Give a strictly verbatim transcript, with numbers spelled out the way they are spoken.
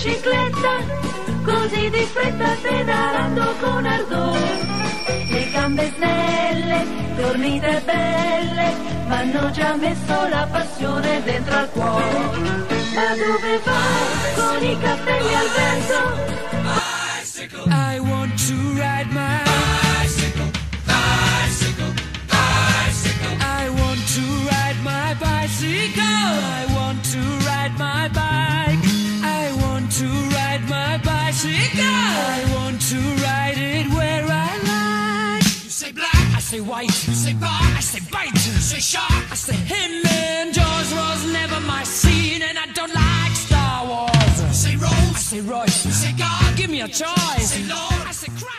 bicicletta, così di fretta pedalando con ardore. Le gambe snelle, dormite belle, ma hanno già messo la passione dentro al cuore. Ma dove vai con i capelli al vento? I want to ride my bicycle, bicycle, bicycle. I want to ride my bicycle. I want to ride my bike. I want to ride my bicycle. I want to ride it where I like. You say black, I say white. You say bar, I say bite. You say shark, I say him. And Jaws was never my scene, and I don't like Star Wars. You say Rose, I say Royce. You say God, give me a choice. You say Lord, I say Christ.